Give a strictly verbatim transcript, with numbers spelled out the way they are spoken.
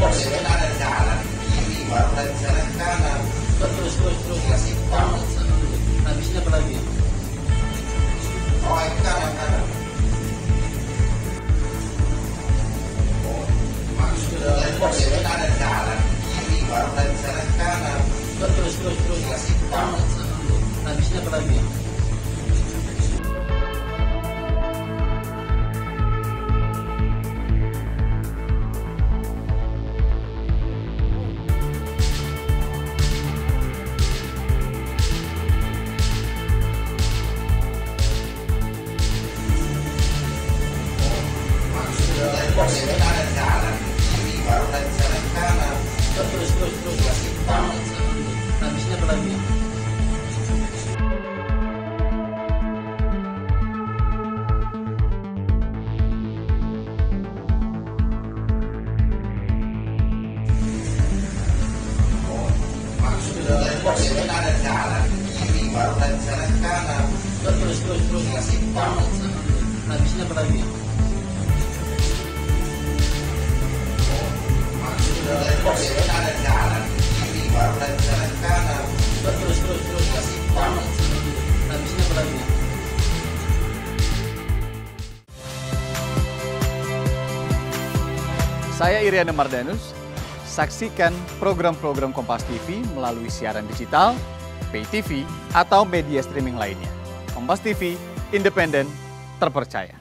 Kan ada jalan kiri baru dari jalan kanan. Terus terus terus Kasih tahu. habisnya apa lagi? Oh, itu kanan kanan. Oh, maksudnya kan ada jalan kiri baru dari jalan kanan. Terus terus terus Kasih tahu. habisnya apa lagi? Kan ada jalan kiri baru dari jalan kanan. Terus terus terus Kasih tahu. habisnya apa lagi? Maksudnya kan ada jalan kiri baru dari jalan kanan. Terus terus terus Kasih tahu. habisnya apa lagi? Maksudnya kan ada jalan kiri baru dari jalan kanan. Terus terus terus Kasih tahu. habisnya apa lagi? Saya Iriana Mardanus. Saksikan program-program Kompas T V melalui siaran digital, pay T V, atau media streaming lainnya. Kompas T V, independen, terpercaya.